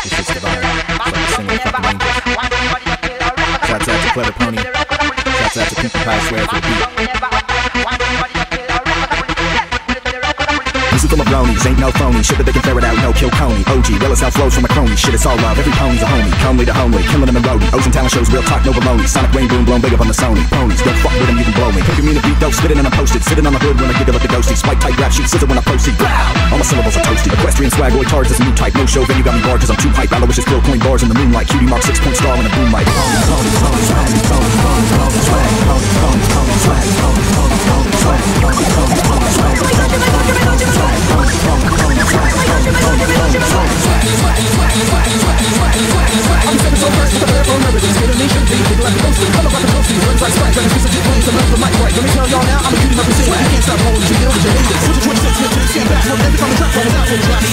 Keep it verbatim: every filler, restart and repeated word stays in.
This is divine. It's like a single fucking angel. Shouts out to Clever Pony. Shouts out to Pinkie Pie Swear for the beat. Listen to my bronies, ain't no phony. Shit that they can ferret out, no kill Coney. O G, well as how flows from my crony. Shit, it's all love, every pony's a homie. Homely to homely, killing them in roadie. Ocean talent shows, real talk, no baloney. Sonic rain boom, blown big up on the Sony. Ponies, don't fuck with them, you can blow me. Pick me in the beat, dope, spitting and I'm posted. Sitting on the hood when I giggle at the ghosty. Spike tight rap sheet, scissor when I proceed. All my syllables are toasty. Equestrian swag, boy, charged as a new type. No show venue got me barred cause I'm too hype. Aloysius Bill coin bars in the moonlight. Cutie mark six point star in a boom mic. Ponies, ponies, ponies, swag, ponies, ponies, ponies, swag, ponies, ponies, ponies, swag, ponies, ponies, ponies, swag, ponies, ponies, ponies, swag, ponies, ponies, ponies, swag, ponies, ponies. I'm stepping so first with the bare bone evidence. Get a nation beat, people like the ghosty. All about the ghosty, runs like spikes. And it's just a deep bones, I'm up the mic right. Let me tell y'all now, I'm a cutie represent. You can't stop holding, you get over your haters. Switch to twenty-six, hit to the stand back. One every time the track falls out, so the track